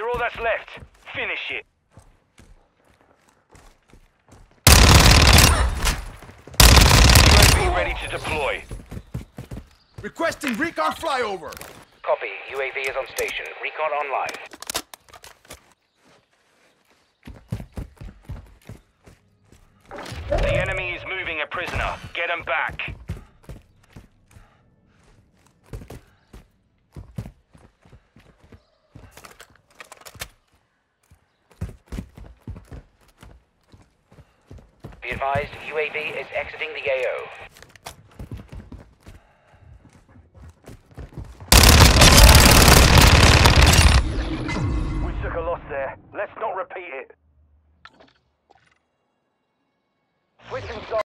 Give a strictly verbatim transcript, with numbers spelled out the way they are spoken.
You're all that's left. Finish it. U A V ready to deploy. Requesting recon flyover. Copy. U A V is on station. Recon online. The enemy is moving a prisoner. Get him back. Be advised, U A V is exiting the A O. We took a loss there. Let's not repeat it. Switching sides.